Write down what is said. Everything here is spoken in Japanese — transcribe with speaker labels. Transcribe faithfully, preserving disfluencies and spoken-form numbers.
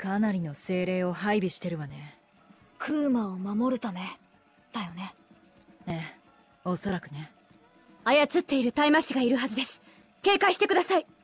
Speaker 1: かなりの精霊を配備してるわね。
Speaker 2: クーマを守るためだよね。
Speaker 1: ええ、おそらくね。
Speaker 3: 操っている大魔師がいるはずです。警戒してください。